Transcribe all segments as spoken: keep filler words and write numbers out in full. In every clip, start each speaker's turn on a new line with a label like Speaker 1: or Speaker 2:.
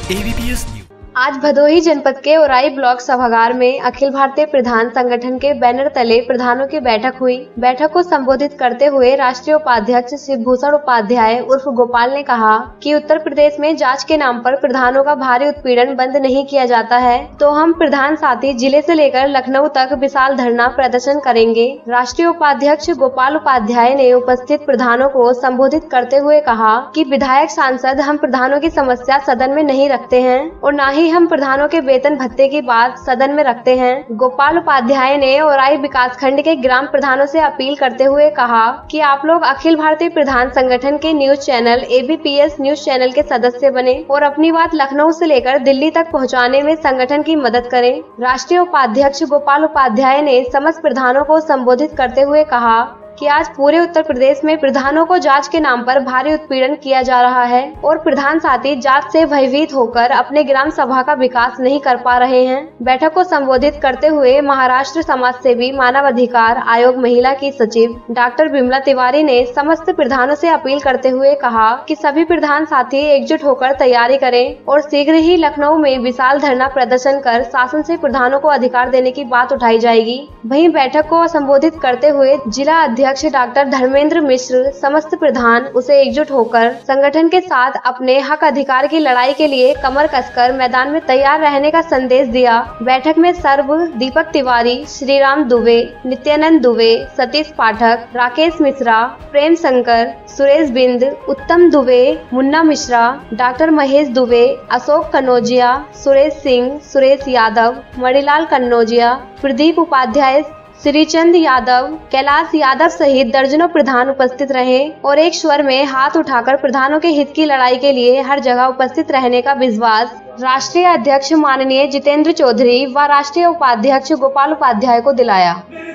Speaker 1: ए B P S news.
Speaker 2: आज भदोही जनपद के ओराई ब्लॉक सभागार में अखिल भारतीय प्रधान संगठन के बैनर तले प्रधानों की बैठक हुई। बैठक को संबोधित करते हुए राष्ट्रीय उपाध्यक्ष शिवभूषण उपाध्याय उर्फ गोपाल ने कहा कि उत्तर प्रदेश में जांच के नाम पर प्रधानों का भारी उत्पीड़न बंद नहीं किया जाता है तो हम प्रधान साथी जिले से लेकर लखनऊ तक विशाल धरना प्रदर्शन करेंगे। राष्ट्रीय उपाध्यक्ष गोपाल उपाध्याय ने उपस्थित प्रधानों को संबोधित करते हुए कहा कि विधायक सांसद हम प्रधानों की समस्या सदन में नहीं रखते हैं और न ही हम प्रधानों के वेतन भत्ते की बात सदन में रखते हैं। गोपाल उपाध्याय ने ओराई विकास खंड के ग्राम प्रधानों से अपील करते हुए कहा कि आप लोग अखिल भारतीय प्रधान संगठन के news channel A B P S news channel के सदस्य बने और अपनी बात लखनऊ से लेकर दिल्ली तक पहुंचाने में संगठन की मदद करें। राष्ट्रीय उपाध्यक्ष गोपाल उपाध्याय ने समस्त प्रधानों को संबोधित करते हुए कहा कि आज पूरे उत्तर प्रदेश में प्रधानों को जांच के नाम पर भारी उत्पीड़न किया जा रहा है और प्रधान साथी जांच से भयभीत होकर अपने ग्राम सभा का विकास नहीं कर पा रहे हैं। बैठक को संबोधित करते हुए महाराष्ट्र समाज सेवी मानव अधिकार आयोग महिला की सचिव डॉक्टर विमला तिवारी ने समस्त प्रधानों से अपील करते हुए कहा कि सभी प्रधान साथी एकजुट होकर तैयारी करें और शीघ्र ही लखनऊ में विशाल धरना प्रदर्शन कर शासन से प्रधानों को अधिकार देने की बात उठाई जाएगी। वहीं बैठक को संबोधित करते हुए जिला अध्यक्ष डॉक्टर धर्मेंद्र मिश्र समस्त प्रधान उसे एकजुट होकर संगठन के साथ अपने हक अधिकार की लड़ाई के लिए कमर कसकर मैदान में तैयार रहने का संदेश दिया। बैठक में सर्व दीपक तिवारी, श्रीराम दुबे, नित्यानंद दुबे, सतीश पाठक, राकेश मिश्रा, प्रेम शंकर, सुरेश बिंद, उत्तम दुबे, मुन्ना मिश्रा, डॉक्टर महेश दुबे, अशोक कन्नौजिया, सुरेश सिंह, सुरेश यादव, मणिलाल कन्नौजिया, प्रदीप उपाध्याय, श्रीचंद यादव, कैलाश यादव सहित दर्जनों प्रधान उपस्थित रहे और एक स्वर में हाथ उठाकर प्रधानों के हित की लड़ाई के लिए हर जगह उपस्थित रहने का विश्वास राष्ट्रीय अध्यक्ष माननीय जितेंद्र चौधरी व राष्ट्रीय उपाध्यक्ष गोपाल उपाध्याय को दिलाया।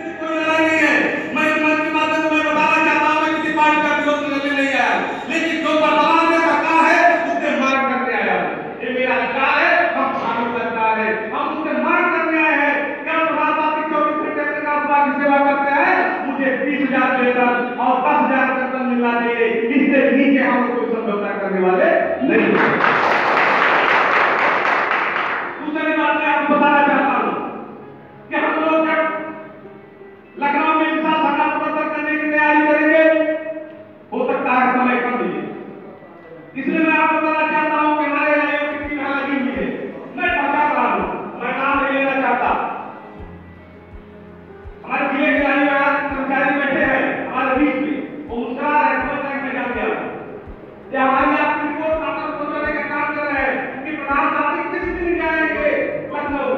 Speaker 3: और दस हजार वेतन मिलना चाहिए, इससे नीचे हम लोग कोई समझौता करने वाले नहीं हैं। दूसरी बात मैं आपको बताना चाहता हूं कि हम लोग जब लखनऊ में विशाल धरना प्रदर्शन करने की तैयारी करेंगे हो सकता है समय कम मिले, इसलिए मैं आपको बताना चाहता हूं कि हमारे आयोग की टीम लगी हुई है। मैं पहचान रहा हूं, मैं नाम नहीं लेना चाहता। हमारे जिले के आयोग कर्मचारी बैठे हैं हमारे बीच में, वो मुस्कुरा रहे हैं, समझ रहे हैं जान गया ये हमारी आपकी रिपोर्ट वापस पहुंचाने का काम कर रहे हैं कि प्रधान साथी किस दिन जाएंगे लखनऊ।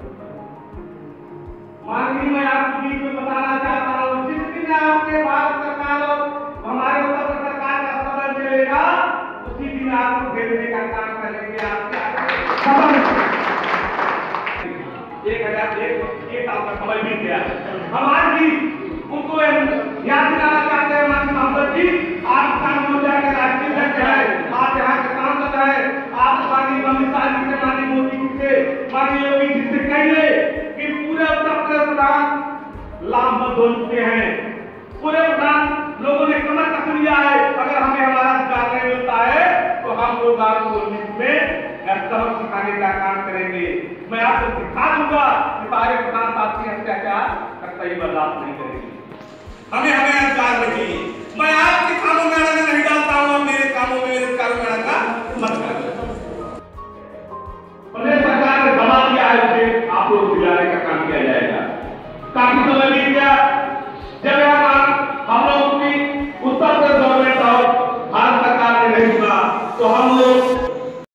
Speaker 3: माननीय मैं आपके बीच में बताना चाहता हूं, जिस दिन आपके भारत सरकार और हमारे उत्तर सरकार का सदन चलेगा उसी दिन आपको घेरने का काम करेंगे। आपके एक हजार एक एक साल का समय बीत गया, हम आज भी उनको याद दिलाना चाहते हैं। माननीय सांसद जी, आप किसान मोर्चा के राष्ट्रीय अध्यक्ष है, आप यहाँ के सांसद है, आप माननीय अमित शाह जी से, माननीय मोदी जी से, माननीय योगी जी से कहिए कि पूरे उत्तर प्रदेश प्रधान लामबंद हो चुके हैं। पूरे प्रधान लोगों ने कमर कस लिया है। अगर हमें हमारा अधिकार नहीं मिलता है तो हम लोग आपको में सबक सिखाने का काम करेंगे। मैं आपको सिखा दूंगा कि सारे प्रधान साथी अत्याचार कतई बर्दाश्त नहीं करेंगे। हमें हमें अधिकार रखिए। मैं आपकी